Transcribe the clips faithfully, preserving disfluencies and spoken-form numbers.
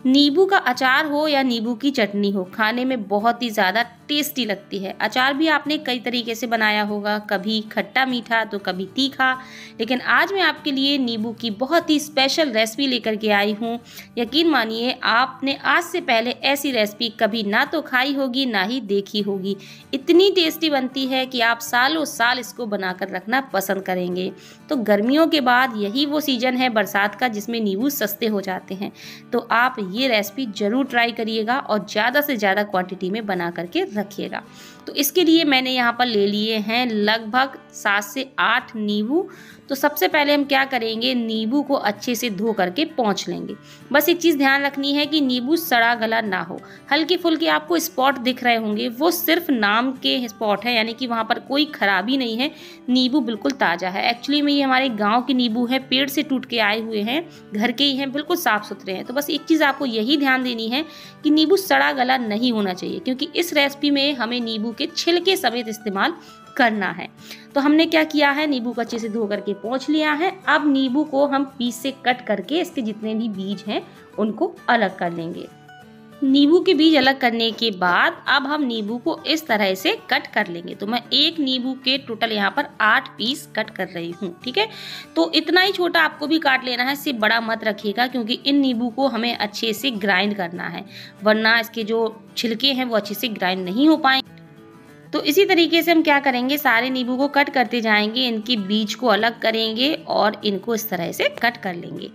नींबू का अचार हो या नींबू की चटनी हो, खाने में बहुत ही ज़्यादा टेस्टी लगती है। अचार भी आपने कई तरीके से बनाया होगा, कभी खट्टा मीठा तो कभी तीखा, लेकिन आज मैं आपके लिए नींबू की बहुत ही स्पेशल रेसिपी लेकर के आई हूँ। यकीन मानिए आपने आज से पहले ऐसी रेसिपी कभी ना तो खाई होगी ना ही देखी होगी। इतनी टेस्टी बनती है कि आप सालों साल इसको बनाकर रखना पसंद करेंगे। तो गर्मियों के बाद यही वो सीजन है बरसात का जिसमें नींबू सस्ते हो जाते हैं। तो आप ये रेसिपी ज़रूर ट्राई करिएगा और ज़्यादा से ज़्यादा क्वांटिटी में बना करके रखिएगा। तो इसके लिए मैंने यहाँ पर ले लिए हैं लगभग सात से आठ नींबू। तो सबसे पहले हम क्या करेंगे, नींबू को अच्छे से धो करके पोंछ लेंगे। बस एक चीज़ ध्यान रखनी है कि नींबू सड़ा गला ना हो। हल्के फुल्के आपको स्पॉट दिख रहे होंगे, वो सिर्फ नाम के स्पॉट है, यानी कि वहाँ पर कोई खराबी नहीं है। नींबू बिल्कुल ताज़ा है। एक्चुअली में ये हमारे गाँव के नींबू हैं, पेड़ से टूट के आए हुए हैं, घर के ही हैं, बिल्कुल साफ़ सुथरे हैं। तो बस एक चीज़ आपको यही ध्यान देनी है कि नींबू सड़ा गला नहीं होना चाहिए, क्योंकि इस रेसिपी में हमें नींबू के छिलके समेत इस्तेमाल करना है। तो हमने क्या किया है, नींबू को अच्छे से धो करके पोंछ लिया है। अब नींबू को हम पीस से कट करके इसके जितने भी बीज हैं उनको अलग कर लेंगे। नींबू के बीज अलग करने के बाद अब हम नींबू को इस तरह से कट कर लेंगे। तो मैं एक नींबू के टोटल यहाँ पर आठ पीस कट कर रही हूँ, ठीक है। तो इतना ही छोटा आपको भी काट लेना है, इससे बड़ा मत रखिएगा, क्योंकि इन नींबू को हमें अच्छे से ग्राइंड करना है, वरना इसके जो छिलके हैं वो अच्छे से ग्राइंड नहीं हो पाएंगे। तो इसी तरीके से हम क्या करेंगे, सारे नींबू को कट करते जाएंगे, इनके बीज को अलग करेंगे और इनको इस तरह से कट कर लेंगे।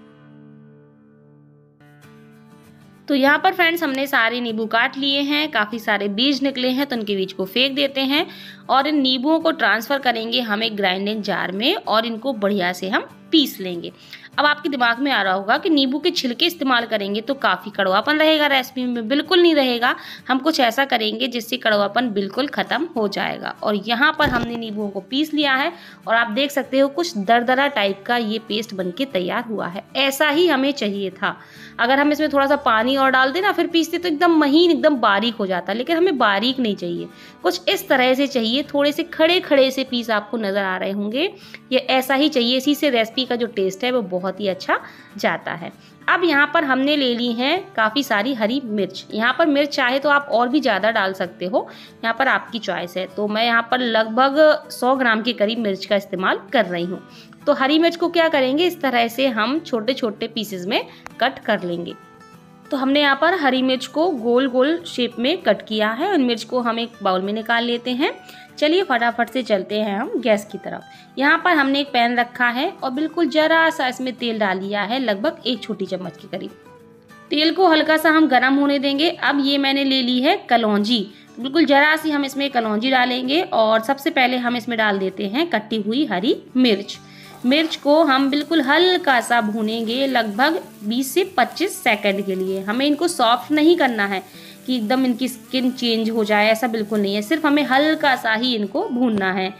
तो यहाँ पर फ्रेंड्स हमने सारे नींबू काट लिए हैं, काफ़ी सारे बीज निकले हैं, तो इनके बीज को फेंक देते हैं और इन नींबुओं को ट्रांसफ़र करेंगे हम एक ग्राइंडिंग जार में और इनको बढ़िया से हम पीस लेंगे। अब आपके दिमाग में आ रहा होगा कि नींबू के छिलके इस्तेमाल करेंगे तो काफ़ी कड़वापन रहेगा रेसिपी में। बिल्कुल नहीं रहेगा। हम कुछ ऐसा करेंगे जिससे कड़वापन बिल्कुल ख़त्म हो जाएगा। और यहाँ पर हमने नींबुओं को पीस लिया है और आप देख सकते हो कुछ दरदरा टाइप का ये पेस्ट बनके तैयार हुआ है। ऐसा ही हमें चाहिए था। अगर हम इसमें थोड़ा सा पानी और डाल दें ना फिर पीसते तो एकदम महीन एकदम बारीक हो जाता, लेकिन हमें बारीक नहीं चाहिए, कुछ इस तरह से चाहिए। थोड़े से खड़े खड़े से पीस आपको नज़र आ रहे होंगे, ये ऐसा ही चाहिए। इसी से रेसिपी का जो टेस्ट है वो बहुत ही अच्छा जाता है। अब यहाँ पर हमने ले ली हैं काफ़ी सारी हरी मिर्च। यहाँ पर मिर्च चाहे तो आप और भी ज़्यादा डाल सकते हो, यहाँ पर आपकी चॉइस है। तो मैं यहाँ पर लगभग सौ ग्राम के करीब मिर्च का इस्तेमाल कर रही हूँ। तो हरी मिर्च को क्या करेंगे, इस तरह से हम छोटे छोटे पीसेस में कट कर लेंगे। तो हमने यहाँ पर हरी मिर्च को गोल गोल शेप में कट किया है। उन मिर्च को हम एक बाउल में निकाल लेते हैं। चलिए फटाफट से चलते हैं हम गैस की तरफ। यहाँ पर हमने एक पैन रखा है और बिल्कुल जरा सा इसमें तेल डाल लिया है, लगभग एक छोटी चम्मच के करीब। तेल को हल्का सा हम गर्म होने देंगे। अब ये मैंने ले ली है कलौंजी, बिल्कुल जरा सी हम इसमें कलौंजी डालेंगे और सबसे पहले हम इसमें डाल देते हैं कटी हुई हरी मिर्च। मिर्च को हम बिल्कुल हल्का सा भूनेंगे, लगभग बीस से पच्चीस सेकंड के लिए। हमें इनको सॉफ्ट नहीं करना है कि एकदम इनकी स्किन चेंज हो जाए, ऐसा बिल्कुल नहीं है, सिर्फ हमें हल्का सा ही इनको भूनना है।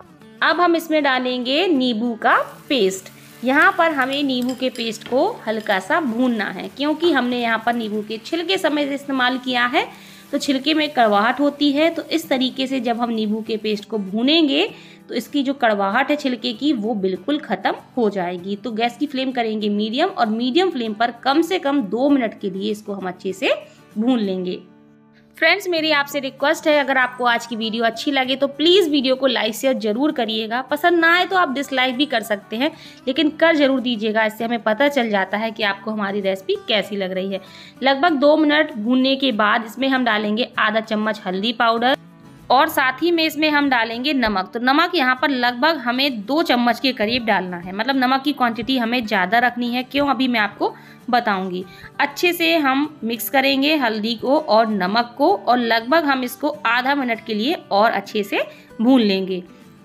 अब हम इसमें डालेंगे नींबू का पेस्ट। यहाँ पर हमें नींबू के पेस्ट को हल्का सा भूनना है, क्योंकि हमने यहाँ पर नींबू के छिलके समेत इस्तेमाल किया है, तो छिलके में कड़वाहट होती है। तो इस तरीके से जब हम नींबू के पेस्ट को भूनेंगे तो इसकी जो कड़वाहट है छिलके की वो बिल्कुल ख़त्म हो जाएगी। तो गैस की फ्लेम करेंगे मीडियम और मीडियम फ्लेम पर कम से कम दो मिनट के लिए इसको हम अच्छे से भून लेंगे। फ्रेंड्स मेरी आपसे रिक्वेस्ट है, अगर आपको आज की वीडियो अच्छी लगे तो प्लीज़ वीडियो को लाइक शेयर जरूर करिएगा। पसंद ना आए तो आप डिसलाइक भी कर सकते हैं, लेकिन कर जरूर दीजिएगा, इससे हमें पता चल जाता है कि आपको हमारी रेसिपी कैसी लग रही है। लगभग दो मिनट भूनने के बाद इसमें हम डालेंगे आधा चम्मच हल्दी पाउडर और साथ ही में इसमें हम डालेंगे नमक। तो नमक यहाँ पर लगभग हमें दो चम्मच के करीब डालना है, मतलब नमक की क्वांटिटी हमें ज़्यादा रखनी है। क्यों, अभी मैं आपको बताऊंगी। अच्छे से हम मिक्स करेंगे हल्दी को और नमक को और लगभग हम इसको आधा मिनट के लिए और अच्छे से भून लेंगे।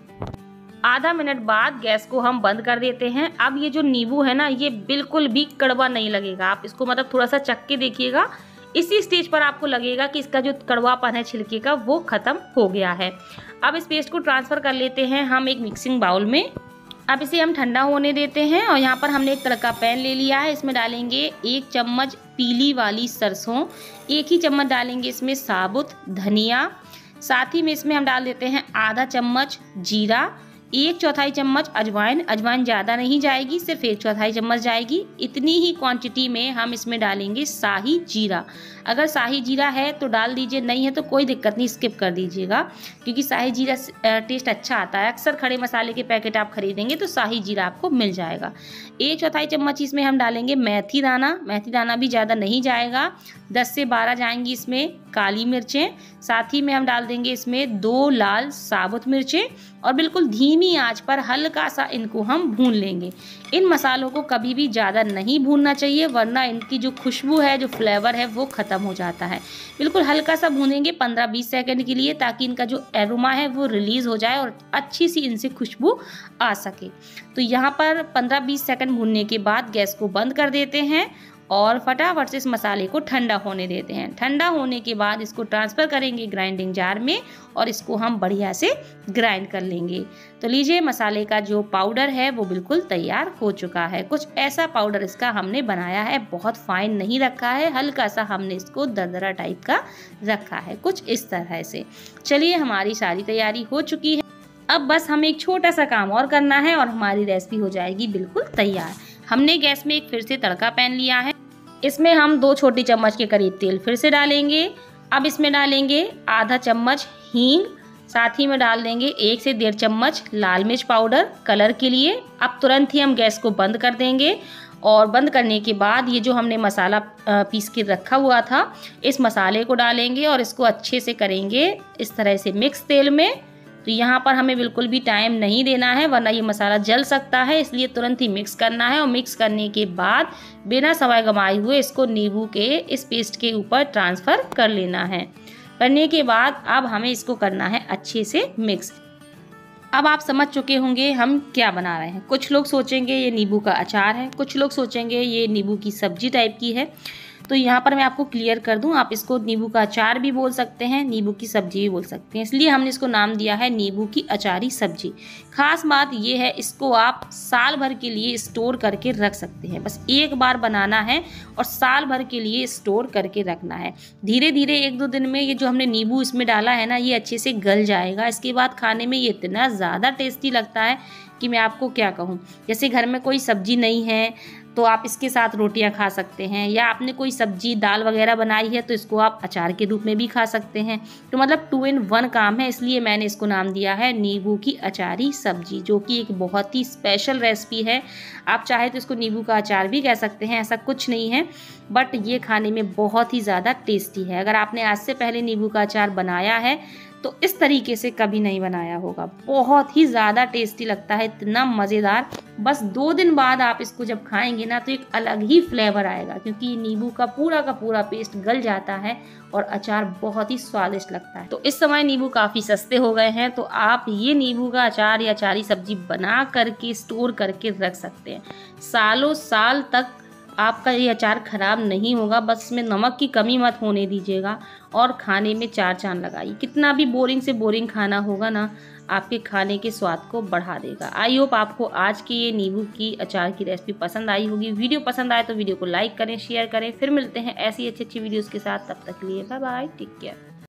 आधा मिनट बाद गैस को हम बंद कर देते हैं। अब ये जो नींबू है ना, ये बिल्कुल भी कड़वा नहीं लगेगा। आप इसको मतलब थोड़ा सा चख के देखिएगा, इसी स्टेज पर आपको लगेगा कि इसका जो कड़वापन है छिलके का वो खत्म हो गया है। अब इस पेस्ट को ट्रांसफ़र कर लेते हैं हम एक मिक्सिंग बाउल में। अब इसे हम ठंडा होने देते हैं और यहाँ पर हमने एक तरह का पैन ले लिया है। इसमें डालेंगे एक चम्मच पीली वाली सरसों, एक ही चम्मच डालेंगे इसमें साबुत धनिया, साथ ही में इसमें हम डाल देते हैं आधा चम्मच जीरा, एक चौथाई चम्मच अजवाइन, अजवाइन ज़्यादा नहीं जाएगी, सिर्फ एक चौथाई चम्मच जाएगी। इतनी ही क्वांटिटी में हम इसमें डालेंगे शाही जीरा। अगर शाही जीरा है तो डाल दीजिए, नहीं है तो कोई दिक्कत नहीं, स्किप कर दीजिएगा, क्योंकि शाही जीरा टेस्ट अच्छा आता है। अक्सर खड़े मसाले के पैकेट आप खरीदेंगे तो शाही जीरा आपको मिल जाएगा। एक चौथाई चम्मच इसमें हम डालेंगे मेथी दाना, मेथी दाना भी ज़्यादा नहीं जाएगा, दस से बारह जाएंगी इसमें काली मिर्चें। साथ ही में हम डाल देंगे इसमें दो लाल साबुत मिर्चें और बिल्कुल धीमी आंच पर हल्का सा इनको हम भून लेंगे। इन मसालों को कभी भी ज़्यादा नहीं भूनना चाहिए, वरना इनकी जो खुशबू है, जो फ्लेवर है, वो ख़त्म हो जाता है। बिल्कुल हल्का सा भूनेंगे पंद्रह बीस सेकंड के लिए, ताकि इनका जो एरोमा है वो रिलीज़ हो जाए और अच्छी सी इनसे खुशबू आ सके। तो यहाँ पर पंद्रह बीस सेकंड भूनने के बाद गैस को बंद कर देते हैं और फटाफट से इस मसाले को ठंडा होने देते हैं। ठंडा होने के बाद इसको ट्रांसफ़र करेंगे ग्राइंडिंग जार में और इसको हम बढ़िया से ग्राइंड कर लेंगे। तो लीजिए, मसाले का जो पाउडर है वो बिल्कुल तैयार हो चुका है। कुछ ऐसा पाउडर इसका हमने बनाया है, बहुत फाइन नहीं रखा है, हल्का सा हमने इसको दरदरा टाइप का रखा है, कुछ इस तरह से। चलिए, हमारी सारी तैयारी हो चुकी है। अब बस हमें एक छोटा सा काम और करना है और हमारी रेसिपी हो जाएगी बिल्कुल तैयार। हमने गैस में एक फिर से तड़का पैन लिया है, इसमें हम दो छोटी चम्मच के करीब तेल फिर से डालेंगे। अब इसमें डालेंगे आधा चम्मच हींग, साथ ही में डाल देंगे एक से डेढ़ चम्मच लाल मिर्च पाउडर कलर के लिए। अब तुरंत ही हम गैस को बंद कर देंगे और बंद करने के बाद ये जो हमने मसाला पीस के रखा हुआ था, इस मसाले को डालेंगे और इसको अच्छे से करेंगे इस तरह से मिक्स तेल में। तो यहाँ पर हमें बिल्कुल भी टाइम नहीं देना है, वरना ये मसाला जल सकता है, इसलिए तुरंत ही मिक्स करना है। और मिक्स करने के बाद बिना समय गंवाए हुए इसको नींबू के इस पेस्ट के ऊपर ट्रांसफ़र कर लेना है। करने के बाद अब हमें इसको करना है अच्छे से मिक्स। अब आप समझ चुके होंगे हम क्या बना रहे हैं। कुछ लोग सोचेंगे ये नींबू का अचार है, कुछ लोग सोचेंगे ये नींबू की सब्जी टाइप की है। तो यहाँ पर मैं आपको क्लियर कर दूं, आप इसको नींबू का अचार भी बोल सकते हैं, नींबू की सब्जी भी बोल सकते हैं, इसलिए हमने इसको नाम दिया है नींबू की अचारी सब्जी। खास बात ये है, इसको आप साल भर के लिए स्टोर करके रख सकते हैं। बस एक बार बनाना है और साल भर के लिए स्टोर करके रखना है। धीरे धीरे एक दो दिन में ये जो हमने नींबू इसमें डाला है ना, ये अच्छे से गल जाएगा। इसके बाद खाने में ये इतना ज़्यादा टेस्टी लगता है कि मैं आपको क्या कहूँ। जैसे घर में कोई सब्जी नहीं है तो आप इसके साथ रोटियां खा सकते हैं, या आपने कोई सब्जी दाल वगैरह बनाई है तो इसको आप अचार के रूप में भी खा सकते हैं। तो मतलब टू इन वन काम है, इसलिए मैंने इसको नाम दिया है नींबू की अचारी सब्जी, जो कि एक बहुत ही स्पेशल रेसिपी है। आप चाहे तो इसको नींबू का अचार भी कह सकते हैं, ऐसा कुछ नहीं है, बट ये खाने में बहुत ही ज़्यादा टेस्टी है। अगर आपने आज से पहले नींबू का अचार बनाया है तो इस तरीके से कभी नहीं बनाया होगा। बहुत ही ज़्यादा टेस्टी लगता है, इतना मज़ेदार। बस दो दिन बाद आप इसको जब खाएंगे ना तो एक अलग ही फ्लेवर आएगा, क्योंकि नींबू का पूरा का पूरा पेस्ट गल जाता है और अचार बहुत ही स्वादिष्ट लगता है। तो इस समय नींबू काफ़ी सस्ते हो गए हैं, तो आप ये नींबू का अचार या अचारी सब्जी बना करके स्टोर करके रख सकते हैं। सालों साल तक आपका ये अचार ख़राब नहीं होगा। बस इसमें नमक की कमी मत होने दीजिएगा और खाने में चार चांद लगाइए। कितना भी बोरिंग से बोरिंग खाना होगा ना, आपके खाने के स्वाद को बढ़ा देगा। आई होप आपको आज की ये नींबू की अचार की रेसिपी पसंद आई होगी। वीडियो पसंद आए तो वीडियो को लाइक करें, शेयर करें। फिर मिलते हैं ऐसी अच्छी अच्छी वीडियोज़ के साथ, तब तक के लिए बाय बाय, टेक केयर।